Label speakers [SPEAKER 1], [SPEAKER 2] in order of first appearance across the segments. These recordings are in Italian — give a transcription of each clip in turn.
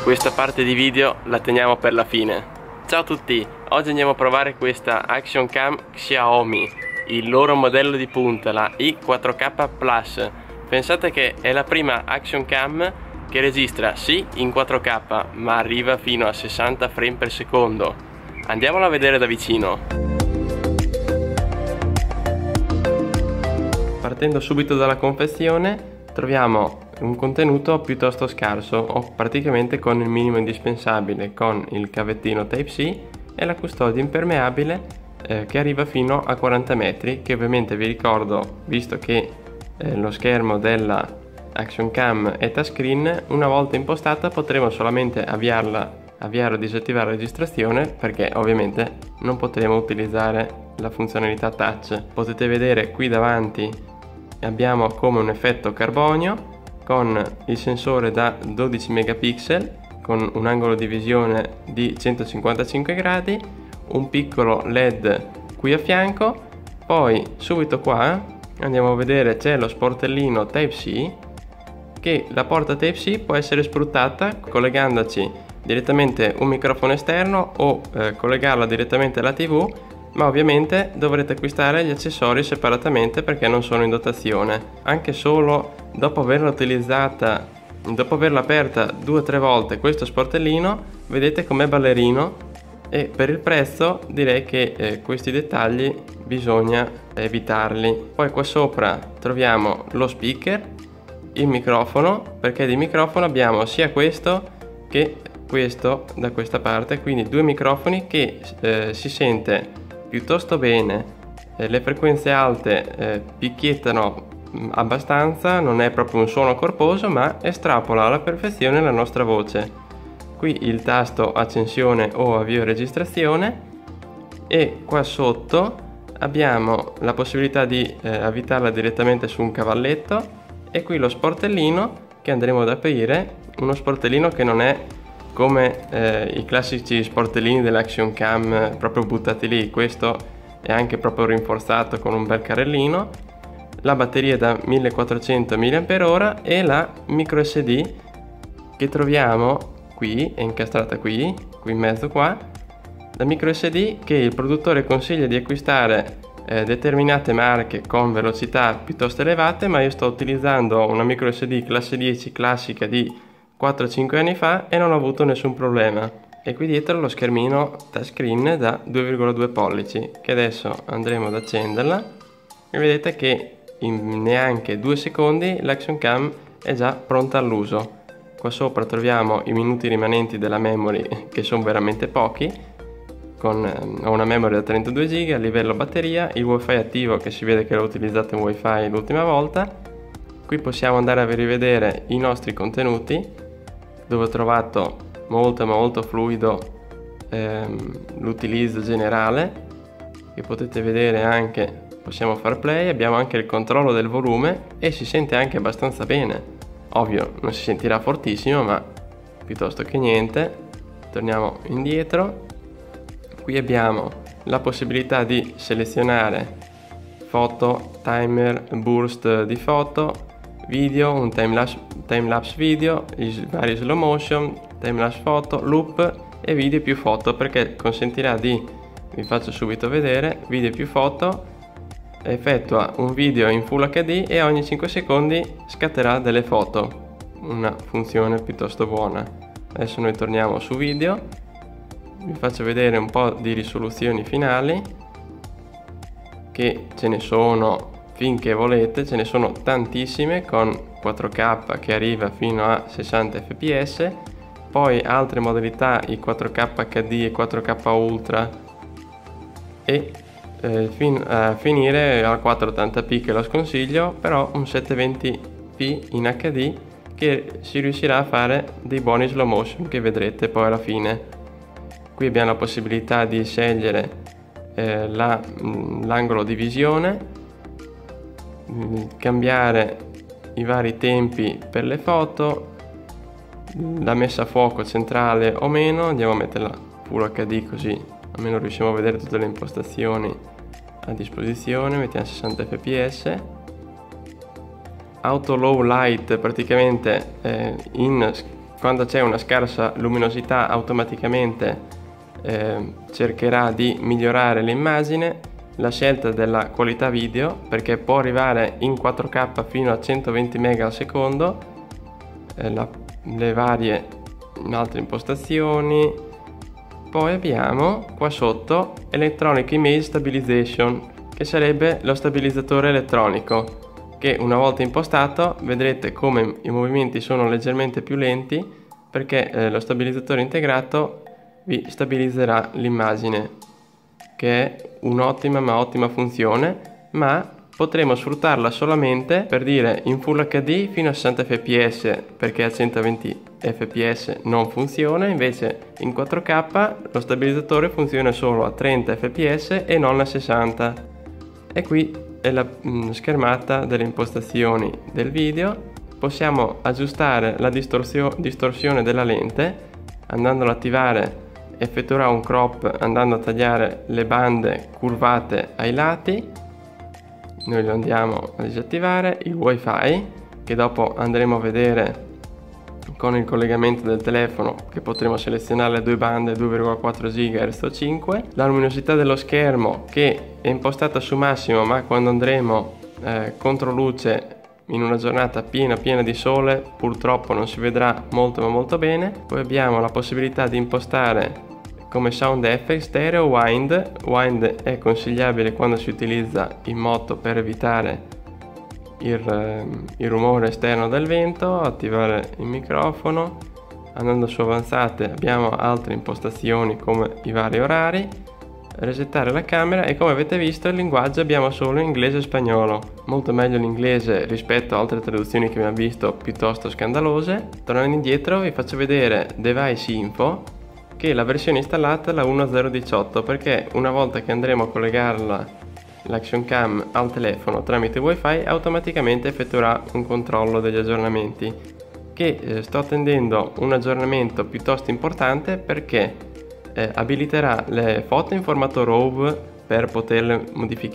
[SPEAKER 1] Questa parte di video la teniamo per la fine. Ciao a tutti, oggi andiamo a provare questa Action Cam Xiaomi, il loro modello di punta, la i4K Plus. Pensate che è la prima Action Cam che registra sì in 4K, ma arriva fino a 60 frame per secondo. Andiamola a vedere da vicino. Partendo subito dalla confezione, troviamo un contenuto piuttosto scarso, o praticamente con il minimo indispensabile, con il cavettino Type-C e la custodia impermeabile che arriva fino a 40 metri, che ovviamente vi ricordo, visto che lo schermo della Action Cam è touchscreen, una volta impostata potremo solamente avviare o disattivare la registrazione, perché ovviamente non potremo utilizzare la funzionalità touch. Potete vedere qui davanti abbiamo come un effetto carbonio con il sensore da 12 megapixel con un angolo di visione di 155 gradi, un piccolo LED qui a fianco. Poi subito qua andiamo a vedere, c'è lo sportellino Type-C, che la porta Type-C può essere sfruttata collegandoci direttamente un microfono esterno o collegarla direttamente alla TV, ma ovviamente dovrete acquistare gli accessori separatamente perché non sono in dotazione. Anche solo dopo averla utilizzata, dopo averla aperta 2 o 3 volte questo sportellino, vedete com'è ballerino, e per il prezzo direi che questi dettagli bisogna evitarli. Poi qua sopra troviamo lo speaker, il microfono, perché di microfono abbiamo sia questo che questo da questa parte, quindi 2 microfoni che si sente piuttosto bene, le frequenze alte picchiettano abbastanza, non è proprio un suono corposo, ma estrapola alla perfezione la nostra voce. Qui il tasto accensione o avvio registrazione, e qua sotto abbiamo la possibilità di avvitarla direttamente su un cavalletto, e qui lo sportellino che andremo ad aprire, uno sportellino che non è come i classici sportellini dell'Action Cam proprio buttati lì. Questo è anche proprio rinforzato con un bel carrellino, la batteria da 1400 mAh e la micro SD che troviamo qui, è incastrata qui in mezzo qua, la micro SD che il produttore consiglia di acquistare determinate marche con velocità piuttosto elevate, ma io sto utilizzando una micro SD classe 10 classica di 4-5 anni fa e non ho avuto nessun problema. E qui dietro lo schermino touchscreen da 2,2 pollici che adesso andremo ad accenderla, e vedete che in neanche 2 secondi l'Action Cam è già pronta all'uso. Qua sopra troviamo i minuti rimanenti della memory, che sono veramente pochi, ho una memory da 32 GB. A livello batteria, il wifi attivo, che si vede che l'ho utilizzato in wifi l'ultima volta. Qui possiamo andare a rivedere i nostri contenuti, dove ho trovato molto fluido l'utilizzo generale, che potete vedere anche. Possiamo far play, abbiamo anche il controllo del volume e si sente anche abbastanza bene. Ovvio non si sentirà fortissimo, ma piuttosto che niente. Torniamo indietro. Qui abbiamo la possibilità di selezionare foto, timer, burst di foto, video, un timelapse video, i vari slow motion, timelapse foto, loop e video più foto, perché consentirà di, vi faccio subito vedere, video più foto, effettua un video in Full HD e ogni 5 secondi scatterà delle foto, una funzione piuttosto buona. Adesso noi torniamo su video, vi faccio vedere un po' di risoluzioni finali, che ce ne sono finché volete, ce ne sono tantissime, con 4K che arriva fino a 60 fps, poi altre modalità, i 4K HD e 4K Ultra, e a finire al 480p che lo sconsiglio, però un 720p in HD che si riuscirà a fare dei buoni slow motion che vedrete poi alla fine. Qui abbiamo la possibilità di scegliere l'angolo di visione, cambiare i vari tempi per le foto, la messa a fuoco centrale o meno. Andiamo a metterla Full HD così almeno riusciamo a vedere tutte le impostazioni a disposizione. Mettiamo 60 fps. Auto low light, praticamente in quando c'è una scarsa luminosità automaticamente cercherà di migliorare l'immagine, la scelta della qualità video, perché può arrivare in 4K fino a 120 MB al secondo, le varie altre impostazioni. Poi abbiamo qua sotto Electronic Image Stabilization, che sarebbe lo stabilizzatore elettronico, che una volta impostato vedrete come i movimenti sono leggermente più lenti, perché lo stabilizzatore integrato vi stabilizzerà l'immagine, che è un'ottima ma ottima funzione, ma potremo sfruttarla solamente per dire in Full HD fino a 60 fps, perché a 120 fps non funziona. Invece in 4K lo stabilizzatore funziona solo a 30 fps e non a 60. E qui è la schermata delle impostazioni del video. Possiamo aggiustare la distorsione della lente. Andando ad attivare, effettuerà un crop andando a tagliare le bande curvate ai lati. Noi lo andiamo a disattivare. Il wifi, che dopo andremo a vedere con il collegamento del telefono, che potremo selezionare le due bande 2,4 GHz o 5. La luminosità dello schermo, che è impostata su massimo, ma quando andremo contro luce in una giornata piena di sole purtroppo non si vedrà molto bene. Poi abbiamo la possibilità di impostare come sound effect stereo wind. Wind è consigliabile quando si utilizza in moto per evitare il rumore esterno del vento. Attivare il microfono. Andando su avanzate abbiamo altre impostazioni come i vari orari. Resettare la camera, e come avete visto il linguaggio abbiamo solo inglese e spagnolo, molto meglio l'inglese rispetto a altre traduzioni che abbiamo visto piuttosto scandalose. Tornando indietro vi faccio vedere Device Info, che la versione installata è la 1.0.18, perché una volta che andremo a collegarla l'Action Cam al telefono tramite wifi automaticamente effettuerà un controllo degli aggiornamenti, che sto attendendo un aggiornamento piuttosto importante, perché abiliterà le foto in formato RAW per poterle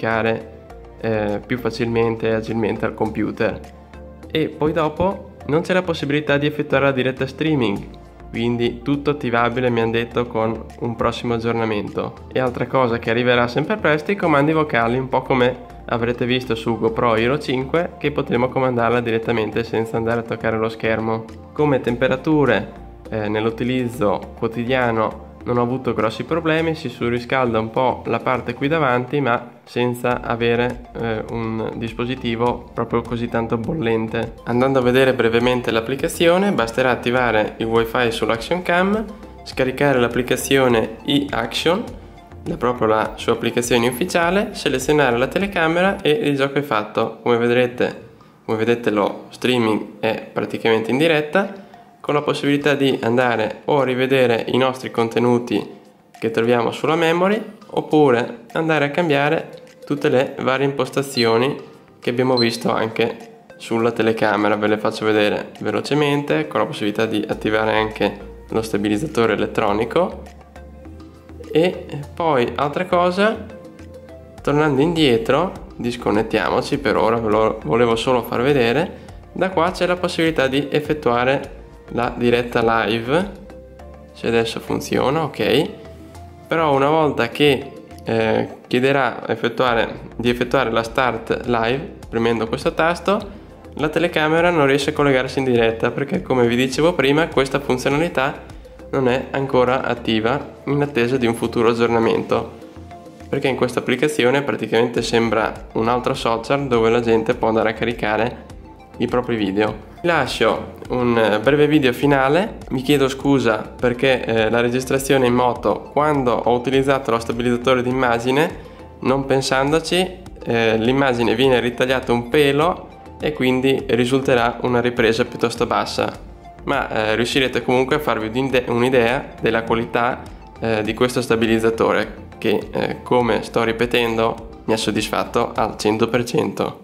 [SPEAKER 1] modificare più facilmente e agilmente al computer. E poi dopo non c'è la possibilità di effettuare la diretta streaming, quindi tutto attivabile, mi hanno detto, con un prossimo aggiornamento. E altra cosa che arriverà sempre presto, i comandi vocali, un po' come avrete visto su GoPro Hero 5, che potremo comandarla direttamente senza andare a toccare lo schermo. Come temperature nell'utilizzo quotidiano non ho avuto grossi problemi, si surriscalda un po' la parte qui davanti, ma senza avere un dispositivo proprio così tanto bollente. Andando a vedere brevemente l'applicazione, basterà attivare il wifi sull'Action Cam, scaricare l'applicazione eAction, proprio la sua applicazione ufficiale, selezionare la telecamera e il gioco è fatto. Come vedete lo streaming è praticamente in diretta, con la possibilità di andare o a rivedere i nostri contenuti che troviamo sulla memory, oppure andare a cambiare tutte le varie impostazioni che abbiamo visto anche sulla telecamera. Ve le faccio vedere velocemente, con la possibilità di attivare anche lo stabilizzatore elettronico. E poi altra cosa, tornando indietro, disconnettiamoci per ora, ve lo volevo solo far vedere. Da qua c'è la possibilità di effettuare la diretta live, se adesso funziona, ok. Però una volta che chiederà di effettuare la start live, premendo questo tasto, la telecamera non riesce a collegarsi in diretta, perché come vi dicevo prima questa funzionalità non è ancora attiva, in attesa di un futuro aggiornamento, perché in questa applicazione praticamente sembra un altro social dove la gente può andare a caricare i propri video. Vi lascio un breve video finale. Mi chiedo scusa perché la registrazione in moto, quando ho utilizzato lo stabilizzatore d'immagine, non pensandoci, l'immagine viene ritagliata un pelo e quindi risulterà una ripresa piuttosto bassa, ma riuscirete comunque a farvi un'idea della qualità di questo stabilizzatore che, come sto ripetendo, mi ha soddisfatto al 100%.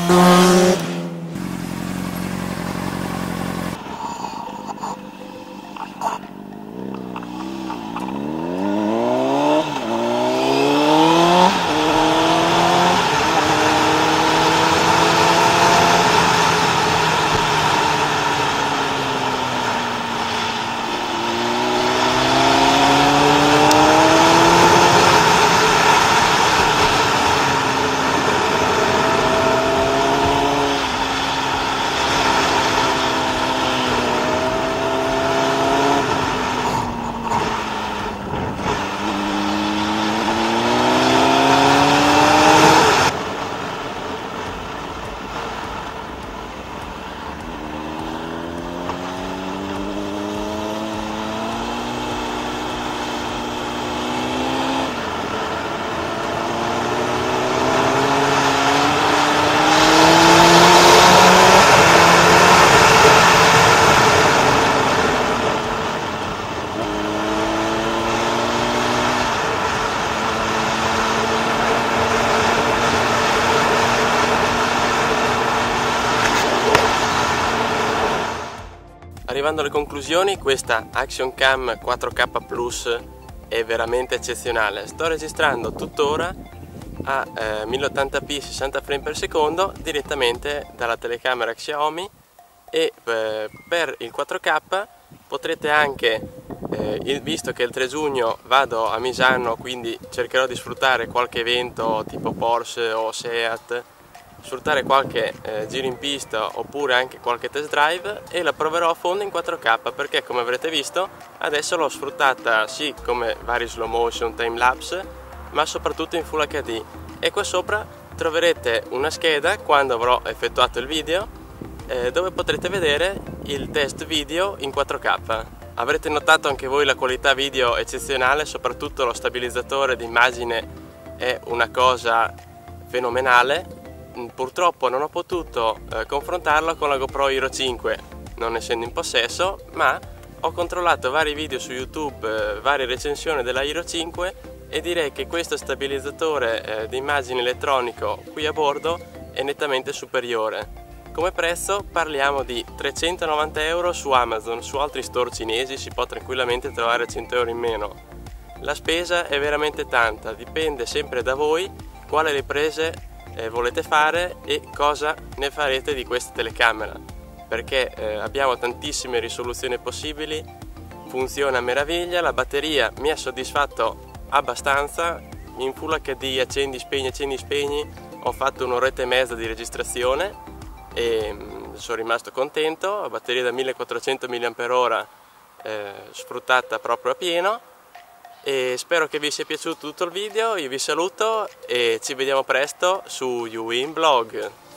[SPEAKER 1] Arrivando alle conclusioni, questa Action Cam 4K Plus è veramente eccezionale. Sto registrando tuttora a 1080p 60 frame per secondo direttamente dalla telecamera Xiaomi e per il 4K potrete anche, visto che il 3 giugno vado a Misano, quindi cercherò di sfruttare qualche evento tipo Porsche o Seat, sfruttare qualche giro in pista oppure anche qualche test drive, e la proverò a fondo in 4K perché, come avrete visto, adesso l'ho sfruttata sì come vari slow motion, time lapse, ma soprattutto in Full HD. E qua sopra troverete una scheda quando avrò effettuato il video dove potrete vedere il test video in 4K. Avrete notato anche voi la qualità video eccezionale, soprattutto lo stabilizzatore di immagine è una cosa fenomenale. Purtroppo non ho potuto confrontarlo con la GoPro Hero 5, non essendo in possesso, ma ho controllato vari video su YouTube, varie recensioni della Hero 5, e direi che questo stabilizzatore di immagine elettronico qui a bordo è nettamente superiore. Come prezzo parliamo di 390 euro su Amazon. Su altri store cinesi si può tranquillamente trovare 100 euro in meno. La spesa è veramente tanta, dipende sempre da voi quale riprese volete fare e cosa ne farete di questa telecamera, perché abbiamo tantissime risoluzioni possibili, funziona a meraviglia, la batteria mi ha soddisfatto abbastanza, in Full HD accendi spegni, ho fatto un'oretta e mezza di registrazione e sono rimasto contento. La batteria da 1400 mAh sfruttata proprio a pieno, e spero che vi sia piaciuto tutto il video. Io vi saluto e ci vediamo presto su YouWin Blog.